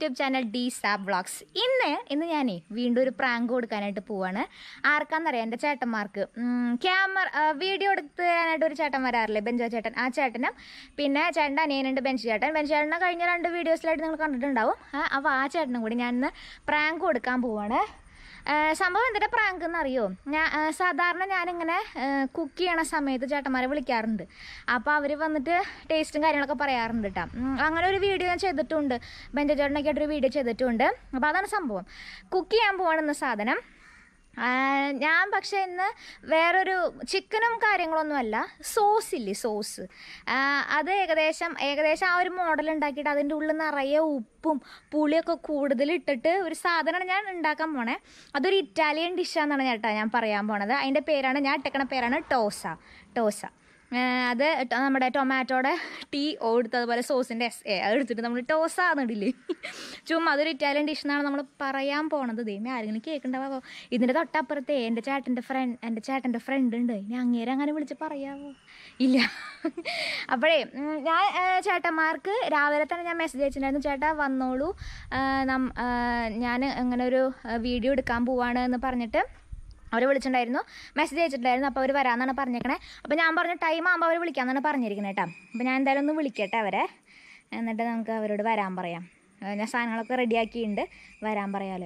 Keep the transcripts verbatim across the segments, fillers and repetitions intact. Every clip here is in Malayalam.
YouTube channel D Sab vlogs. ഇന്ന് ഇന്ന് ഞാനേ വീണ്ടും ഒരു പ്രാങ്ക് കൊടുക്കാനായിട്ട് പോവാണ്. ആർക്കാന്നറിയാം, എൻ്റെ ചേട്ടന്മാർക്ക്. ക്യാമറ വീഡിയോ എടുക്കാനായിട്ട് ഒരു ചേട്ടൻ വരാറില്ലേ, ബെഞ്ചോ ചേട്ടൻ. ആ ചേട്ടനും പിന്നെ ചേട്ടൻ്റെ അനിയനുണ്ട് ബെഞ്ച് ചേട്ടൻ. ബെഞ്ച് ചേട്ടനെ കഴിഞ്ഞ രണ്ട് വീഡിയോസിലായിട്ട് നിങ്ങൾ കണ്ടിട്ടുണ്ടാവും. അപ്പോൾ ആ ചേട്ടനും കൂടി ഞാൻ ഇന്ന് പ്രാങ്ക് കൊടുക്കാൻ പോവാണ്. സംഭവം എന്തിൻ്റെ പ്രാങ്ക് എന്നറിയോ? ഞാൻ സാധാരണ ഞാനിങ്ങനെ കുക്ക് ചെയ്യണ സമയത്ത് ചേട്ടന്മാരെ വിളിക്കാറുണ്ട്. അപ്പോൾ അവർ വന്നിട്ട് ടേസ്റ്റും കാര്യങ്ങളൊക്കെ പറയാറുണ്ട് കേട്ടോ. അങ്ങനെ ഒരു വീഡിയോ ഞാൻ ചെയ്തിട്ടുണ്ട്, ബെഞ്ചോ ചേട്ടനൊക്കെ ആയിട്ടൊരു വീഡിയോ ചെയ്തിട്ടുണ്ട്. അപ്പോൾ അതാണ് സംഭവം. കുക്ക് ചെയ്യാൻ പോവാണെന്ന സാധനം. ഞാൻ പക്ഷേ ഇന്ന് വേറൊരു ചിക്കനും കാര്യങ്ങളൊന്നുമല്ല, സോസില്ലേ, സോസ്. അത് ഏകദേശം ഏകദേശം ആ ഒരു മോഡൽ ഉണ്ടാക്കിയിട്ട് അതിൻ്റെ ഉള്ളിൽ നിറയെ ഉപ്പും പുളിയൊക്കെ കൂടുതലിട്ടിട്ട് ഒരു സാധനമാണ് ഞാൻ ഉണ്ടാക്കാൻ പോണേ. അതൊരു ഇറ്റാലിയൻ ഡിഷാണെന്നാണ് ചേട്ടാ ഞാൻ പറയാൻ പോണത്. അതിൻ്റെ പേരാണ്, ഞാൻ ഇട്ടേക്കണ പേരാണ് ടോസ. ടോസ അത് നമ്മുടെ ടൊമാറ്റോയുടെ ടീ ഓ എടുത്ത് അതുപോലെ സോസിൻ്റെ എസ് എ അത് എടുത്തിട്ട് നമ്മൾ ടോസ എന്നിടില്ലേ, ചുമ്മാ അതൊരു ഇറ്റാലിയൻ ഡിഷ് എന്നാണ് നമ്മൾ പറയാൻ പോണത്. ദൈവമേ, ആരെങ്കിലും കേൾക്കണ്ടാവോ? ഇതിൻ്റെ തൊട്ടപ്പുറത്തെ എൻ്റെ ചേട്ടൻ്റെ ഫ്രണ്ട് എൻ്റെ ചേട്ടൻ്റെ ഫ്രണ്ട് ഉണ്ട്. ഇനി അങ്ങേരെ അങ്ങനെ വിളിച്ച് പറയാവോ? ഇല്ല. അപ്പോഴേ ഞാൻ ചേട്ടന്മാർക്ക് രാവിലെ തന്നെ ഞാൻ മെസ്സേജ് അയച്ചിട്ടുണ്ടായിരുന്നു, ചേട്ടാ വന്നോളൂ, ഞാൻ അങ്ങനെ ഒരു വീഡിയോ എടുക്കാൻ പോവാണ് എന്ന് പറഞ്ഞിട്ട് അവർ വിളിച്ചിട്ടുണ്ടായിരുന്നു, മെസ്സേജ് അയച്ചിട്ടുണ്ടായിരുന്നു. അപ്പോൾ അവർ വരാമെന്നാണ് പറഞ്ഞേക്കണേ. അപ്പോൾ ഞാൻ പറഞ്ഞ ടൈം ആകുമ്പോൾ അവർ വിളിക്കാമെന്നാണ് പറഞ്ഞിരിക്കുന്നത് കേട്ടോ. അപ്പോൾ ഞാൻ എന്തായാലും ഒന്ന് വിളിക്കട്ടെ അവരെ, എന്നിട്ട് നമുക്ക് അവരോട് വരാൻ പറയാം. ഞാൻ സാധനങ്ങളൊക്കെ റെഡിയാക്കിയിട്ടുണ്ട്, വരാൻ പറയാമല്ലോ.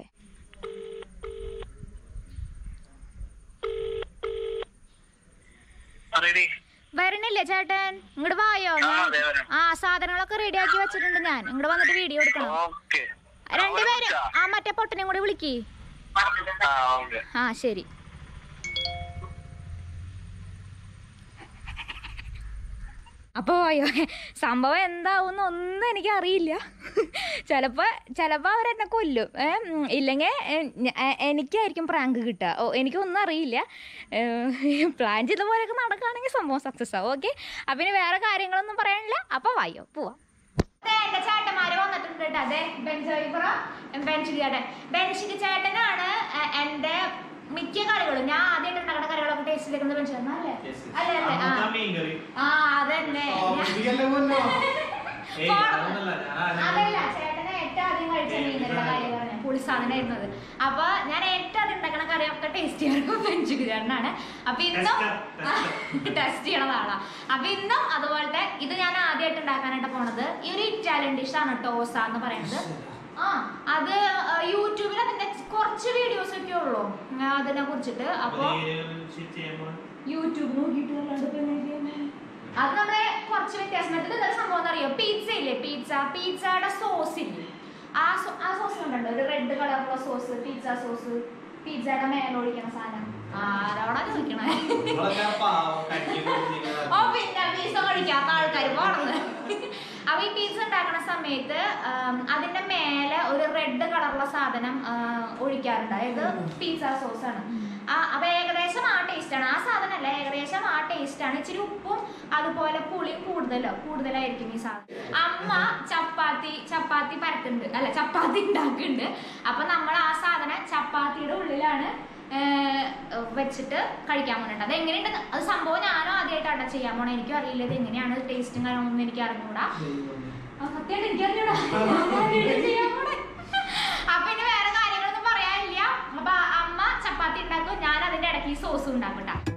വരണില്ലേ ചേട്ടൻ? ഇങ്ങോട്ട് വായോ. ആ സാധനങ്ങളൊക്കെ റെഡിയാക്കി വെച്ചിട്ടുണ്ട് ഞാൻ. ഇങ്ങോട്ട് വന്നിട്ട് വീഡിയോ എടുക്കണം. രണ്ടുപേരും ആ മറ്റേ പൊട്ടനെയും കൂടി വിളിക്ക്. ആ ശരി. അപ്പോൾ അയ്യോ, സംഭവം എന്താവുമെന്ന് ഒന്നും എനിക്കറിയില്ല. ചിലപ്പോൾ ചിലപ്പോൾ അവരെന്നെ കൊല്ലും, ഇല്ലെങ്കിൽ എനിക്കായിരിക്കും പ്രാങ്ക് കിട്ടുക. ഓ എനിക്കൊന്നും അറിയില്ല. പ്ലാൻ ചെയ്ത പോലെയൊക്കെ നടക്കുകയാണെങ്കിൽ സംഭവം സക്സസ് ആവും. ഓക്കെ, അപ്പം ഇനി വേറെ കാര്യങ്ങളൊന്നും പറയാനില്ല. അപ്പോൾ വായോ പോവാം. എന്റെ ചേട്ടന്മാര് വന്നിട്ടുണ്ട് കേട്ടോ. അതെ ബെൻഷിയുടെ ബെൻഷിക്ക് ചേട്ടനാണ് എന്റെ മിക്ക കറികളും. ഞാൻ ആദ്യമായിട്ട് ഉണ്ടാക്കുന്ന കറികളൊക്കെ ടേസ്റ്റ് എടുക്കുന്നത് ബെൻഷല്ലേ അല്ലേ? അല്ലേ ആ അതന്നെ. അതല്ല, ചേട്ടനെ ഏറ്റവും ആദ്യം കഴിച്ച മീനുകളുടെ കാര്യം പറഞ്ഞു, പുളി സാധനമായിരുന്നത്. അപ്പൊ ഞാൻ ഏറ്റവും ആദ്യം ഉണ്ടാക്കണ കറിയൊക്കെ ടേസ്റ്റ് ചെയ്യണം ബെൻഷിക്ക് ചേട്ടനാണ്. അപ്പൊ ഇന്നും ടെസ്റ്റ് ചെയ്യണതാണ്. അപ്പൊ ഇന്നും അതുപോലത്തെ ഇത് ഞാൻ ആദ്യമായിട്ട് ഉണ്ടാക്കാനായിട്ട് പോണത് ഈ ഒരു ഇറ്റാലിയൻ ഡിഷാണ് ടോസ എന്ന് പറയുന്നത്. ആ അത് യൂട്യൂബിൽ അതിന്റെ കുറച്ച് വീഡിയോസ് ഒക്കെ ഉള്ളൂ അതിനെ കുറിച്ചിട്ട്. അപ്പൊ യൂട്യൂബ് നോക്കിയിട്ട് അത് നമ്മളെ കുറച്ച് വ്യത്യാസം. എന്താ സംഭവം എന്നറിയോ? പിസ്സ ഇല്ലേ, പിസ്സ പിസ്സയുടെ സോസ് ഇല്ലേ, ആ ആ സോസ് കണ്ടോ, ഒരു റെഡ് കളറുള്ള സോസ്, പിസ്സ സോസ്, പിസ്സയുടെ മേലൊഴിക്കണ സാധനം. ആരോടാ ചോദിക്കണേ? ഓ പിന്നെ പിസ്സ കഴിക്കാത്ത ആൾക്കാർ പോണത്. അപ്പൊ ഈ പിസ്സ ഉണ്ടാക്കുന്ന സമയത്ത് അതിന്റെ മേലെ ഒരു റെഡ് കളറുള്ള സാധനം ഒഴിക്കാറുണ്ട്, അതായത് പിസ്സ സോസ് ആണ്. ആ അപ്പൊ ഏകദേശം ആ ടേസ്റ്റ് ആണ്. ആ സാധനമല്ല, ഏകദേശം ആ ടേസ്റ്റ് ആണ്. ഇച്ചിരി ഉപ്പും അതുപോലെ പുളിയും കൂടുതലോ കൂടുതലായിരിക്കും ഈ സാധനം. അമ്മ ചപ്പാത്തി ചപ്പാത്തി പരത്തുന്നുണ്ട്, അല്ല ചപ്പാത്തി ഉണ്ടാക്കുന്നുണ്ട്. അപ്പൊ നമ്മൾ ആ സാധനം ചപ്പാത്തിയുടെ ഉള്ളിലാണ് വെച്ചിട്ട് കഴിക്കാൻ പോണുണ്ട്. അത് എങ്ങനെയുണ്ട് അത് സംഭവം ഞാനും ആദ്യമായിട്ടാണ് ചെയ്യാൻ പോണേ. എനിക്കും അറിയില്ല ഇത് എങ്ങനെയാണ് ടേസ്റ്റും കാര്യങ്ങളൊന്നും എനിക്ക് അറിഞ്ഞൂടാ. സത്യമായിട്ട് എനിക്ക് അറിഞ്ഞൂടാ ചെയ്യാൻ പോണേ. അപ്പൊ ഇനി വേറെ കാര്യങ്ങളൊന്നും പറയാനില്ല. അപ്പൊ അമ്മ ചപ്പാത്തി ഉണ്ടാക്കും, ഞാൻ അതിന്റെ ഇടയ്ക്ക് ഈ സോസും ഉണ്ടാക്കും കേട്ടോ.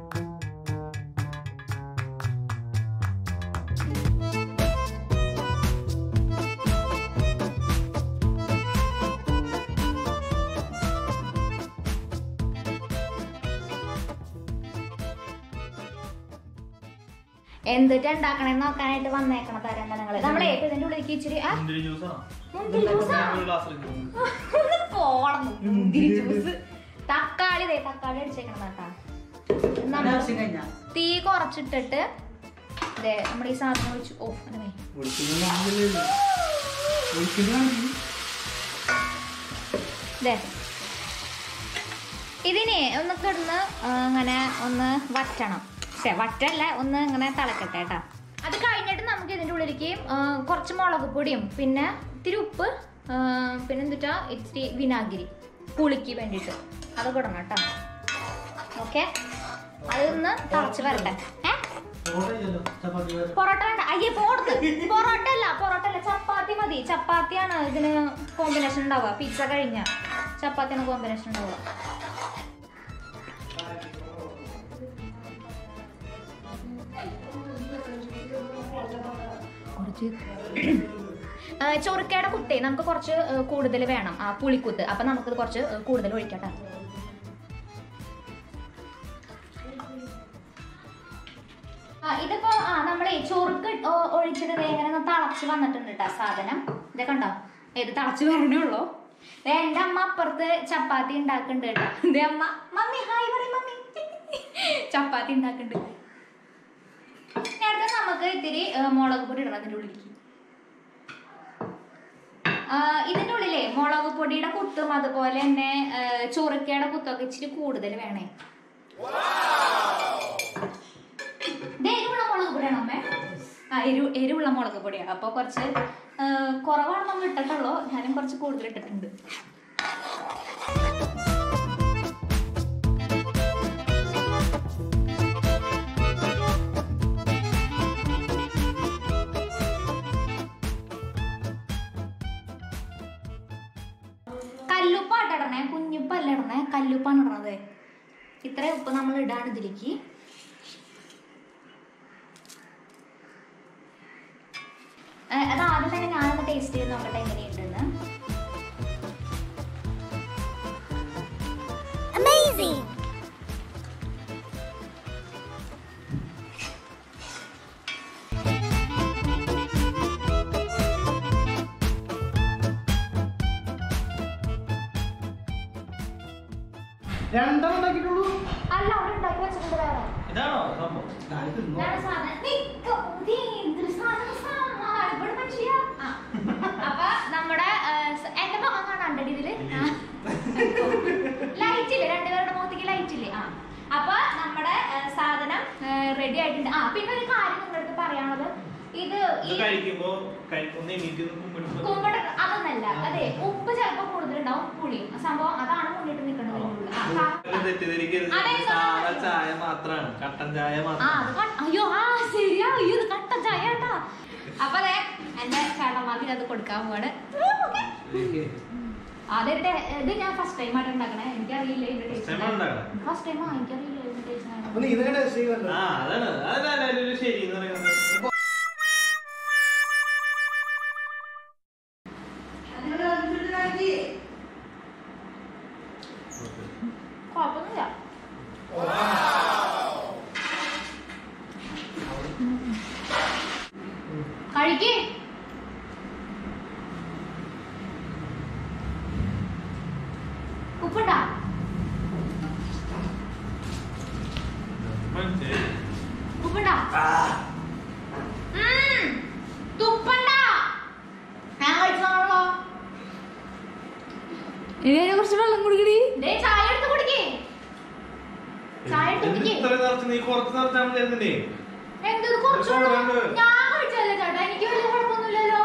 എന്തിട്ട് ഉണ്ടാക്കണെന്ന് നോക്കാനായിട്ട് വന്നേക്കണ തരം നിങ്ങള്. നമ്മളെ ഇതിന്റെ ഉള്ളിലേക്ക് ഇച്ചിരി പോണം മുന്തിരി ജ്യൂസ്, തക്കാളി ദേ തക്കാളി അടിച്ചേക്കണം കേട്ടാ. തീ കുറച്ചിട്ടിട്ട് അതെ നമ്മുടെ ഈ സാധനം ഒഴിച്ചു. ഓ ഇതിനെ ഒന്ന് കിടന്ന് അങ്ങനെ ഒന്ന് വറ്റണം. പക്ഷെ വറ്റല്ല, ഒന്ന് ഇങ്ങനെ തിളക്കട്ടെ കേട്ടോ. അത് കഴിഞ്ഞിട്ട് നമുക്ക് ഇതിൻ്റെ ഉള്ളിലേക്ക് കുറച്ച് മുളക് പൊടിയും പിന്നെ ഇത്തിരി ഉപ്പ് പിന്നെ എന്തിട്ടാ ഇത്തിരി വിനാഗിരി പുളിക്ക് വേണ്ടിയിട്ട് അത് കൊടുക്കണം കേട്ടോ. ഓക്കെ, അതൊന്ന് തിളച്ച് വരട്ടെ. ഏ പൊറോട്ട വേണ്ട. അയ്യേ പോടുത്ത് പൊറോട്ട അല്ല പൊറോട്ട അല്ല ചപ്പാത്തി മതി. ചപ്പാത്തിയാണ് ഇതിന് കോമ്പിനേഷൻ ഉണ്ടാവുക. പിസ്സ കഴിഞ്ഞ ചപ്പാത്തിയാണ് കോമ്പിനേഷൻ ഉണ്ടാവുക. കുറച്ച് ചൊറുക്കയുടെ കുത്തേ നമുക്ക് കുറച്ച് കൂടുതൽ വേണം. ആ പുളിക്കുത്ത്. അപ്പൊ നമുക്കിത് കുറച്ച് കൂടുതൽ ഒഴിക്കട്ടെ. ഇതിപ്പോ ആ നമ്മളെ ചൊറുക്ക് ഒഴിച്ചിട്ട് എങ്ങനെ തിളച്ച് വന്നിട്ടുണ്ട് കേട്ടോ സാധനം. ഇതൊക്കെ ഉണ്ടോ? ഏത് തിളച്ച് വരണേ ഉള്ളൂ. എന്റെ അമ്മ അപ്പുറത്ത് ചപ്പാത്തി ഉണ്ടാക്കുന്നുണ്ട് കേട്ടോ. ഇതേ അമ്മ മമ്മി ഹായ് പറയും മമ്മി. ചപ്പാത്തി ഉണ്ടാക്കുന്നുണ്ട്. നേരത്തെ നമുക്ക് ഇത്തിരി മുളക് പൊടി ഇടണം അതിൻ്റെ ഉള്ളിലേക്ക്. ഇതിൻ്റെ ഉള്ളിലേ മുളക് പൊടിയുടെ കുത്തും അതുപോലെ തന്നെ ചൊറുക്കയുടെ കുത്തൊക്കെ ഇച്ചിരി കൂടുതൽ വേണേ. എരിവുള്ള മുളക് പൊടിയാണോ അമ്മേ? ആ എരു എരിവുള്ള മുളക് പൊടിയാണ്. അപ്പോൾ കുറച്ച് കുറവാണ് നമ്മൾ ഇട്ടിട്ടുള്ളൂ. ഞാനും കുറച്ച് കൂടുതൽ ഇട്ടിട്ടുണ്ട്. കല്ലുപ്പാട്ട് ഇടണേ, കുഞ്ഞുപ്പല്ല ഇടണേ, കല്ലുപ്പാണ് ഇടണത്. ഇത്രയും ഉപ്പ് നമ്മൾ ഇടാണ് ഇതിലേക്ക്. അത് ആദ്യം തന്നെ ഞാനൊന്ന് ടേസ്റ്റ് ചെയ്ത് നോക്കട്ടെ എങ്ങനെയുണ്ടെന്ന്. അല്ല അവിടെ ഉണ്ടാക്കി വെച്ചിട്ടുണ്ട് വേറെ. അപ്പൊ നമ്മുടെ എന്റെ മുഖം കാണാണ്ട് ഇതില് ലൈറ്റ് ഇല്ലേ? രണ്ടുപേരുടെ മുഖത്തേക്ക് ലൈറ്റ് ഇല്ലേ? ആ അപ്പൊ നമ്മുടെ സാധനം റെഡി ആയിട്ടുണ്ട്. ആ പിന്നെ ഒരു കാര്യം നിങ്ങൾക്ക് പറയാനുള്ളത്, ഇത് കുമ്പിട്ട് അതൊന്നല്ല. അതെ ഉപ്പ് ചിലപ്പോ കൂടുതലുണ്ടാവും, പുളിയും സംഭവം അതാണ് മുന്നിട്ട് നിൽക്കുന്നത്. അയ്യോ ആ ശരിയാ, അയ്യോ ഇത് കട്ടൻ ചായ കേട്ടാ. അപ്പൊ അതെ എന്റെ ചേട്ടന്മാർക്ക് അത് കൊടുക്കാൻ പോവാണ്. അതെ ഇത് ഞാൻ ഫസ്റ്റ് ടൈം ആയിട്ട് ഉണ്ടാക്കണേ. എനിക്കറിയില്ല ഇതിന്റെ ടേസ്റ്റ്. ഫസ്റ്റ് ടൈമാ, എനിക്കറിയില്ല ഇതിന്റെ ടേസ്റ്റ്. കുഴപ്പമൊന്നുമില്ല. കഴിക്കേ. ഉപ്പുണ്ടാ? ഉപ്പുണ്ടാ? തുപ്പണ്ട. ഞാൻ കഴിച്ചാണല്ലോ. ഇതിനെ കുറച്ച് വെള്ളം കുടിക്കടി. ചായ എടുത്ത് കുടിക്കേ. ചായ എടുത്ത് കുടിക്കേ. എന്തത് കുറച്ച് ഞാൻ കഴിച്ചല്ലേ ചേട്ടാ, എനിക്ക് വലിയ കുഴപ്പമൊന്നുമില്ലല്ലോ.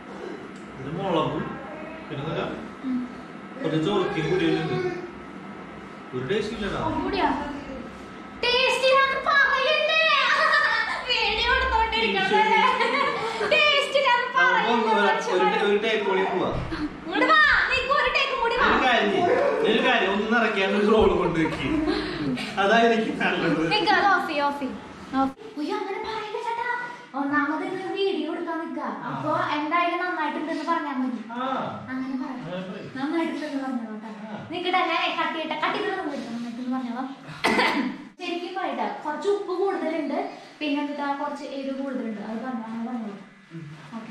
ഒന്നാമത് വീഡിയോ എടുക്കാൻ നിക്ക. അപ്പൊ എന്തായാലും നന്നായിട്ടുണ്ടെന്ന് പറഞ്ഞാൽ മതി. അങ്ങനെ പറയാം, നന്നായിട്ടുണ്ടെന്ന് പറഞ്ഞോട്ടാ. നിക്കട്ടെ ഞാൻ കട്ട് ചെയ്യട്ടെ. കട്ട് ചെയ്ത് നന്നായിട്ടെന്ന് പറഞ്ഞോളാം. ശരിക്കും പറയട്ടെ കുറച്ച് ഉപ്പ് കൂടുതലുണ്ട്, പിന്നെ എന്താ കുറച്ച് എരിവ് കൂടുതലുണ്ട്. അത് പറഞ്ഞോ പറഞ്ഞോളൂ. ഓക്കെ.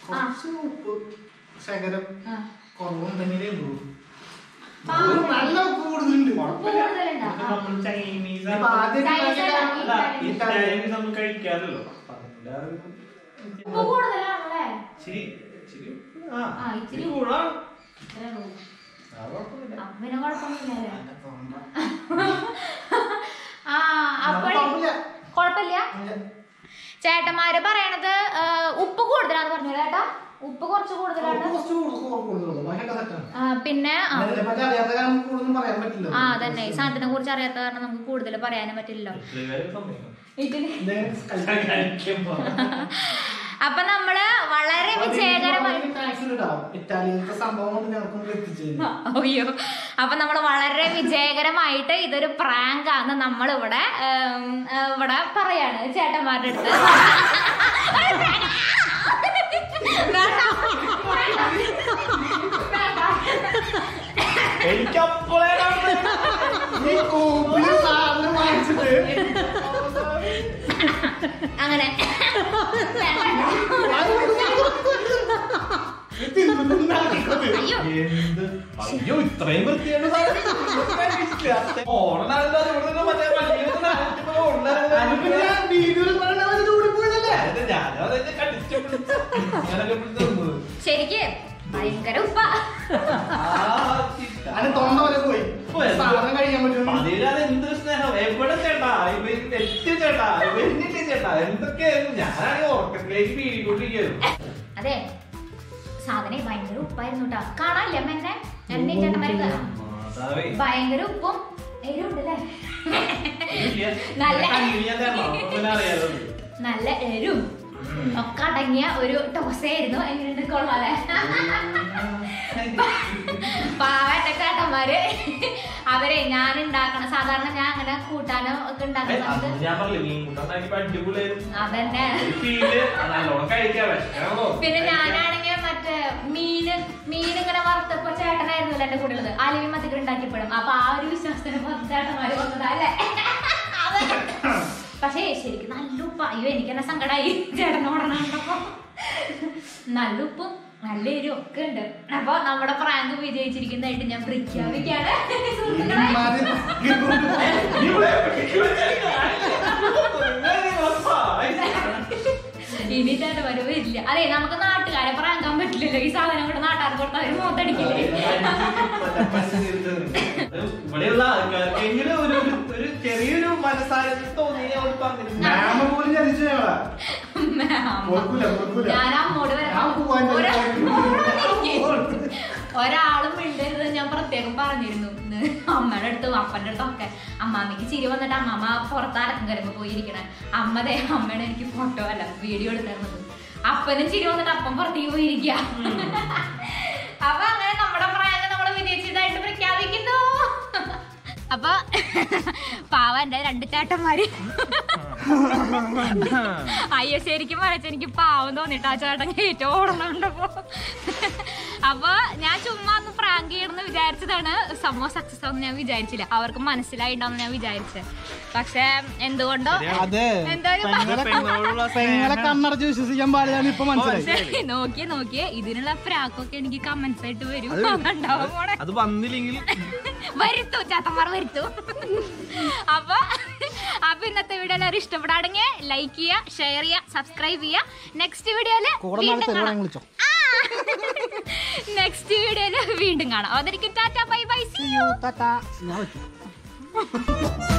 അമ്മനെ കുഴപ്പമൊന്നുമില്ലല്ലേ? ആ അപ്പഴേ കുഴപ്പമില്ല. ചേട്ടന്മാര് പറയണത് ഉപ്പ് കൂടുതലാന്ന് പറഞ്ഞു ചേട്ടാ. ഉപ്പ് കുറച്ച് കൂടുതലാണ്. പിന്നെ ആ തന്നെ ഈ സാധനത്തിനെ കുറിച്ച് അറിയാത്ത കാരണം നമുക്ക് കൂടുതൽ പറയാനും പറ്റില്ലല്ലോ. അപ്പൊ നമ്മള് വളരെ വിജയകരമായി അയ്യോ അപ്പൊ നമ്മള് വളരെ വിജയകരമായിട്ട് ഇതൊരു പ്രാങ്ക് ആണ് നമ്മളിവിടെ ഇവിടെ പറയാണ് ചേട്ടന്മാരുടെ അടുത്ത്. അങ്ങനെ അയ്യോ ഇത്രയും വൃത്തിയാണ് ശരിക്ക് ഭയങ്കര ഉപ്പ തൊണ്ട വരെ പോയി സാധനം കഴിക്കാൻ പറ്റും. എന്ത് സ്നേഹം എവിടെ ചേട്ടാ എത്തി ചേട്ടാ എന്നിട്ട് ചേട്ടാ എന്തൊക്കെയായിരുന്നു. ഞാനാണ് ഓർക്കത്തിലേക്ക് വീടിക്കൊണ്ടിരിക്കുന്നു. അതെ സാധനം ഭയങ്കര ഉപ്പായിരുന്നു കേട്ടോ. കാണാല്ലേ എന്നെ എന്നെ ചേട്ടന്മാർക്ക് ഭയങ്കര ഉപ്പും എരിവുണ്ടല്ലേ. നല്ല നല്ല എരും ഒക്കെ അടങ്ങിയ ഒരു ടോസയായിരുന്നു. എങ്ങനെയുണ്ട് കൊള്ളാലെ? പാവന്റെ ചേട്ടന്മാര് അവരെ ഞാൻ ഉണ്ടാക്കണം. സാധാരണ ഞാൻ അങ്ങനെ കൂട്ടാനോ ഒക്കെ ഉണ്ടാക്കുന്നത് അതന്നെ. പിന്നെ ഞാനാണെങ്കിൽ മറ്റേ മീന് മീൻ ഇങ്ങനെ വറുത്തപ്പോ ചേട്ടനായിരുന്നല്ലോ എന്റെ കൂടെ ഉള്ളത്. അലവി മത്തിക്ക് ഉണ്ടാക്കിയപ്പോഴും. അപ്പൊ ആ ഒരു വിശ്വാസത്തിന് ചേട്ടന്മാര് വന്നതല്ലേ. പക്ഷേ ശരിക്കും നല്ല ഉപ്പ. അയ്യോ എനിക്ക് തന്നെ സങ്കടമായി ചേട്ടനോടണം കണ്ടപ്പോ. നല്ല ഉപ്പും നല്ല എരിവും ഒക്കെ ഉണ്ട്. അപ്പൊ നമ്മുടെ പ്രാങ്ക് വിജയിച്ചിരിക്കുന്നതായിട്ട് ഞാൻ പ്രഖ്യാപിക്കാണ്. ഇനി ചേട്ടൻ വരവില്ല. അതെ നമുക്ക് നാട്ടുകാരെ പ്രാങ്കാൻ പറ്റില്ലല്ലോ. ഈ സാധനം കൊണ്ട് നാട്ടുകാർക്ക് കൊടുത്താൽ അവര് മോത്തടിക്കില്ലേ. ഇവിടെയുള്ള ആൾക്കാർക്ക് ഒരു ചെറിയൊരു മനസ്സാരം തോന്നി. ഞാൻ അമ്മോട് ഒരാളും മിണ്ടരുത് ഞാൻ പ്രത്യേകം പറഞ്ഞിരുന്നു. അമ്മയുടെ അടുത്തും അപ്പന്റെ അടുത്തൊക്കെ. അമ്മാമ്മക്ക് ചിരി വന്നിട്ട് അമ്മമ്മ പുറത്ത് അടക്കം കരുമ്പോ പോയിരിക്കണേ. അമ്മതേ അമ്മയുടെ എനിക്ക് ഫോട്ടോ അല്ല വീഡിയോ എടുത്തിരുന്നത്. അപ്പനും ചിരി വന്നിട്ട് അപ്പം പുറത്തേക്ക് പോയിരിക്ക. അപ്പൊ അങ്ങനെ നമ്മുടെ പ്രായം നമ്മള് വിജയിച്ചതായിട്ട് പ്രഖ്യാപിക്കുന്നു. അപ്പൊ പാവ എന്റെ രണ്ട് ചേട്ടന്മാര് അയ്യോ ശരിക്കും വരച്ച എനിക്ക് പാവം തോന്നിട്ട് ആ ചേട്ടൻ കയറ്റം ഓടണുണ്ടപ്പോ. അപ്പൊ ഞാൻ ചുമ്മാ ഒന്ന് പ്രാങ്ക് ചെയ്യണമെന്ന് വിചാരിച്ചതാണ്. സംഭവം സക്സസ് ആവുമെന്ന് ഞാൻ വിചാരിച്ചില്ല. അവർക്ക് മനസ്സിലായിട്ടാന്ന് ഞാൻ വിചാരിച്ചത്. പക്ഷെ എന്തുകൊണ്ടോ നോക്കിയേ നോക്കിയേ ഇതിനുള്ള പ്രാക്കൊക്കെ എനിക്ക് കമന്റ്സ് ആയിട്ട് വരും. വരുത്തു ചാത്തന്മാർ വരുത്തു. അപ്പൊ അപ്പൊ ഇന്നത്തെ വീഡിയോ എല്ലാവരും ഇഷ്ടപ്പെടാണെങ്കിൽ ലൈക്ക് ചെയ്യുക, ഷെയർ ചെയ്യുക, സബ്സ്ക്രൈബ് ചെയ്യുക. നെക്സ്റ്റ് വീഡിയോയില് നെക്സ്റ്റ് വീഡിയോയില് വീണ്ടും കാണാം. അതൊരിക്കും ടാറ്റ ബൈ ബൈ സീ യു.